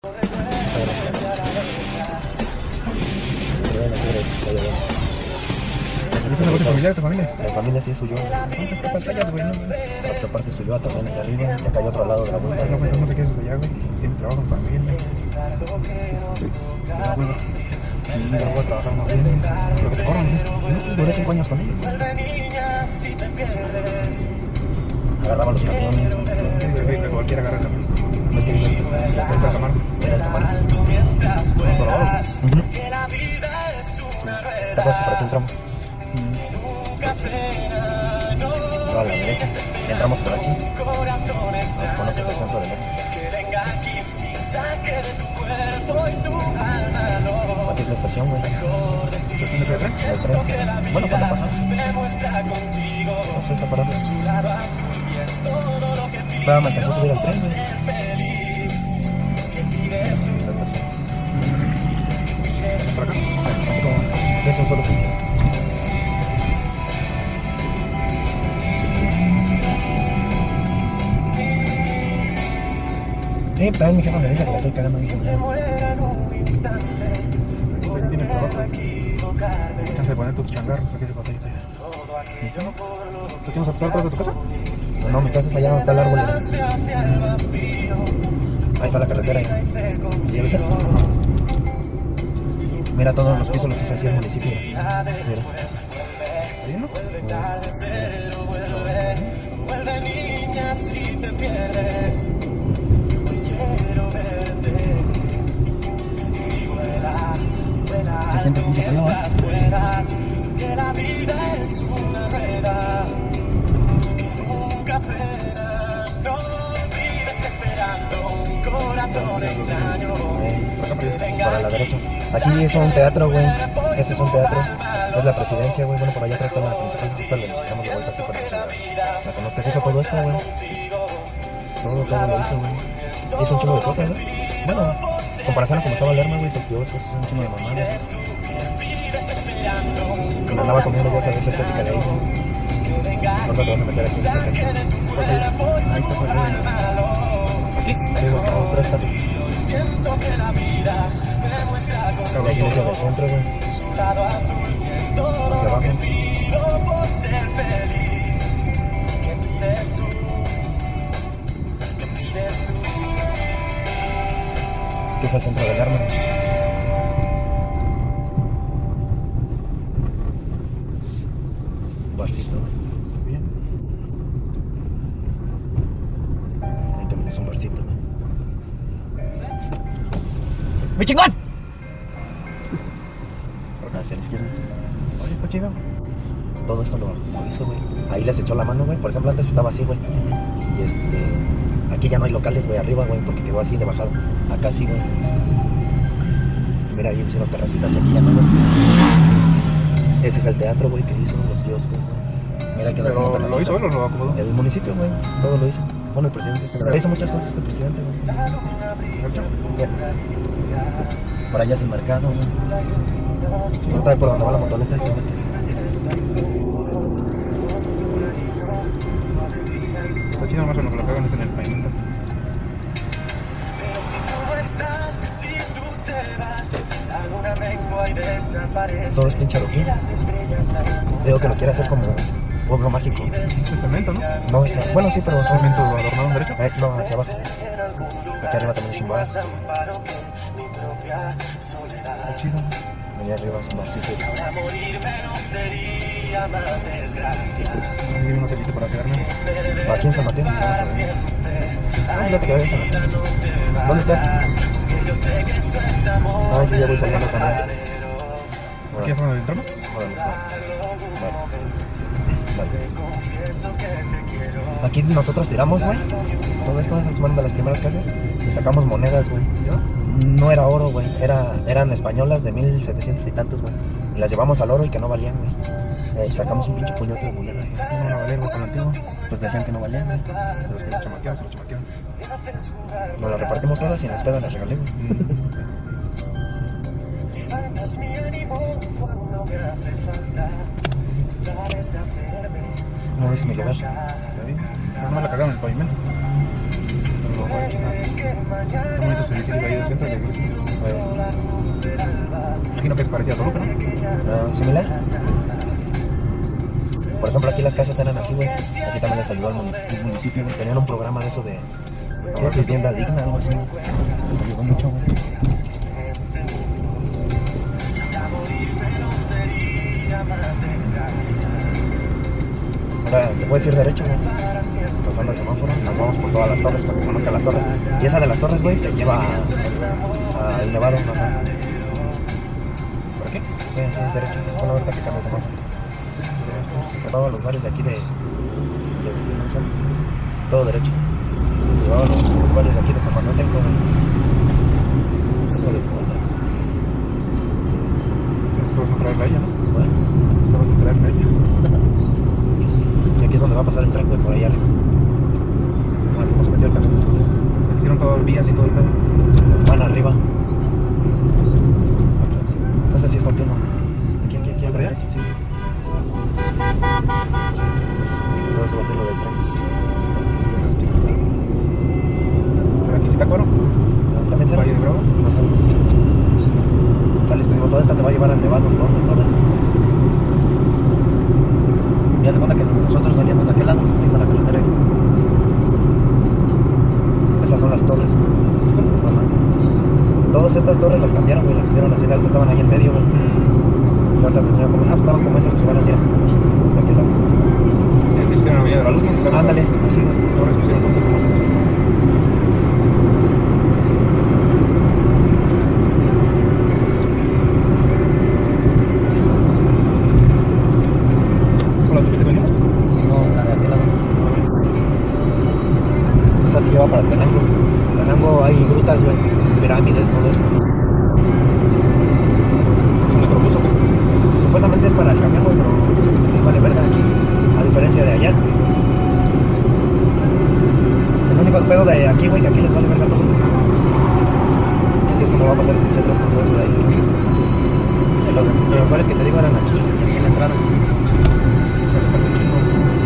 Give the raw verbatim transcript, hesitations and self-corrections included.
¿Es un negocio familiar de tu familia? La familia sí es suyo. Entonces, ¿qué pantallas, güey? No, La otra parte es suyo también, de arriba. Y acá hay otro lado de la vuelta. no, no sé qué haces allá, güey. Tienes trabajo en familia. La hueva. Sí, la voy a trabajar más bien. Lo que te corran, sí. No, duré cinco años con ellos. Agarraba los camiones. De cualquiera agarra también. No es que vive antes. La prensa Camargo. Era el Camargo. ¿Te acuerdas que por aquí entramos? No, a la derecha. Entramos por aquí. No conozcas el centro de León. Aquí es la estación, güey. ¿Estación de tren? El tren. Bueno, ¿cuándo pasó? No sé, está parado. Va, me alcanzó a subir al tren, güey. La estación. ¿Por acá? Sí, así como es un solo sitio. Sí, pues también mi jefa me dice que la estoy cagando bien. Pues aquí tienes trabajo. Chance de poner tus changarros aquí de botellas allá. ¿Te vamos a pasar atrás de tu casa? No, no, mi casa es allá donde está el árbol. Ahí está la carretera. ¿Sí ya ves? Mira, todos los pisos los hizo así el municipio. Mira. ¿Ahí no? Se siente mucho frío, ¿eh? Que la vida es una rueda que nunca frena, no vives esperando un corazón extraño que venga Para la derecha. Aquí es un teatro, güey. Ese es un teatro. Es la presidencia, güey. Bueno, por allá atrás está la principal. Ahorita le damos la vuelta así para que la, la conozcas. Hizo todo esto, güey. Todo, todo lo hizo, güey. Hizo un chingo de cosas, ¿eh? Bueno, en comparación a como estaba Lerma, güey, se kioscos, hizo un chingo de mamadas. Y me andaba comiendo ya sabes esa estética de ahí. Ahorita te vas a meter aquí en esta calle. Ahí está, por ahí. ¿Aquí? Sí, güey, no, pero está. La iglesia del centro, güey. Hacia abajo. Aquí es el centro del Lerma. Barcito, Bien. ahí también es un barcito. ¡Mi chingón! Hacia la izquierda. Oye, está chido. Todo esto lo, lo hizo, güey. Ahí les echó la mano, güey. Por ejemplo, antes estaba así, güey. Y este... aquí ya no hay locales, güey, arriba, güey, porque quedó así de bajado. Acá sí, güey. Mira, ahí hicieron terracitas y aquí ya no, güey. Ese es el teatro, güey, que hizo los kioscos, güey. Mira, quedó como ¿Pero terracitas. lo hizo él o lo acomodó? El municipio, güey, todo lo hizo. Bueno, el presidente este, pero hizo muchas cosas este presidente, güey. ¿Derecho? Ya. Por allá es el mercado, güey. Ahorita por donde va la motoneta y te metes. Está chido, más o menos lo que hagan es en el pavimento. Todo es pinche adoquín. Veo que lo quiere hacer como pueblo mágico. Es cemento, ¿no? No, es, bueno, sí, pero ¿Cemento adornado en derecho? Eh, no, hacia abajo. Aquí arriba también es un bar. Está chido. Allá arriba es un barcito. Hay un hotelito para quedarme. Aquí en San Mateo. Vamos a ver. Ah, ya te quedé en San Mateo. ¿Dónde estás? Ah, yo ya voy saliendo también. ¿Aquí es donde entramos? Órale, vale. Vale. Aquí nosotros tiramos, güey. Todo esto es una de las primeras casas. Y sacamos monedas, güey. No era oro, güey. Era, eran españolas de mil setecientos y tantos, güey. Y las llevamos al oro y que no valían, güey. Eh, sacamos un pinche puñote de monedas. No van a valer, güey, con el antiguo. Pues decían que no valían, güey. Pero los que lo chamaquearon, se lo chamaquearon. Nos las repartimos todas y en las pedas las regalé, güey. No es mi lugar. ¿Está bien? Nada más la cagaron en el pavimento. Pero lo bueno está. Están bonitos edificios ahí del centro. imagino que es parecido a Toluca, ¿no? Ah, ¿similar? Por ejemplo, aquí las casas eran así, güey. Aquí también les ayudó al muni- el municipio, güey. Tenían un programa de eso de... Creo que vivienda digna, algo así, güey. Les ayudó mucho, güey. Ahora, te puedes ir derecho, güey. Pasando el semáforo, nos vamos por todas las torres para que conozcas las torres. Y esa de las torres, güey, te lleva a- al Nevado, ajá. ¿Por aquí? Sí, sí, derecho. Bueno, ahorita que cambia el semáforo. Se todos los bares de aquí de... de este, ¿cómo se llama? Todo derecho. Se van los, los bares de aquí de San Manuel, tengo... Tengo de bolas. Nosotros no traerla a ella, ¿no? Bueno, Nosotros no traerla a ella. y aquí es donde va a pasar el tren, güey, por ahí arriba. Bueno, ¿cómo se metió el camión? Se hicieron todos los vías y todo el pedo. Van arriba. Aquí. No sé si es continuo. Aquí, aquí, aquí, a la ¿Para allá? derecha, sí. Todo eso va a ser lo del tren. Pero aquí sí te acuerdo. ¿También se Valle de Bravo. Sales, te digo, toda esta te va a llevar al Nevado, ¿no? Todo esto. Y haz de cuenta que nosotros veníamos de aquel lado. Ahí está la carretera. Esas son las torres. Estas, ajá. Todas estas torres las cambiaron, güey. Las subieron así de alto. Estaban ahí en medio, güey. Y ahorita te enseño cómo. Ah, pues estaban como esas que se van hacia. Hasta aquel lado. Sí, sí, hicieron la Avenida de la Luz, ¿no? Ándale, así, güey. Torres que hicieron justo como estas. ¿Con la autopista que venimos? No, la de aquel lado. Esta te lleva para Tenango. En Tenango hay grutas, güey. Pirámides, todo eso. ¿Es un metrobús o qué? Supuestamente es para el camión, güey, pero les vale verga aquí. A diferencia de allá. El único pedo de aquí, güey, que aquí les vale verga todo. Así es como va a pasar el pinche tren por todo eso de ahí, güey. De los, de los bares que te digo eran aquí, y aquí en la entrada. Ya les falta un chingo.